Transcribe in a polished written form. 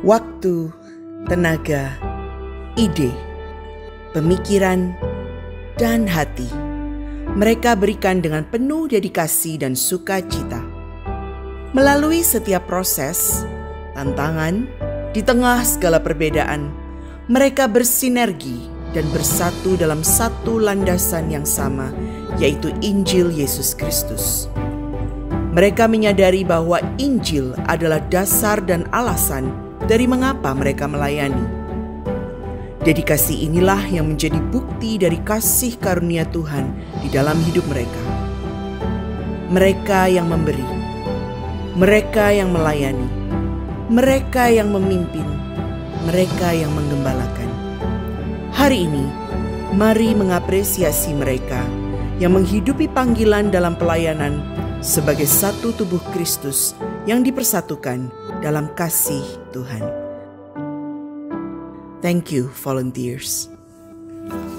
waktu, tenaga, ide, pemikiran, dan hati. Mereka berikan dengan penuh dedikasi dan sukacita. Melalui setiap proses, tantangan, di tengah segala perbedaan, mereka bersinergi dan bersatu dalam satu landasan yang sama, yaitu Injil Yesus Kristus. Mereka menyadari bahwa Injil adalah dasar dan alasan dari mengapa mereka melayani. Dedikasi inilah yang menjadi bukti dari kasih karunia Tuhan di dalam hidup mereka. Mereka yang memberi, mereka yang melayani, mereka yang memimpin, mereka yang menggembalakan. Hari ini, mari mengapresiasi mereka yang menghidupi panggilan dalam pelayanan sebagai satu tubuh Kristus yang dipersatukan dalam kasih Tuhan. Thank you, volunteers.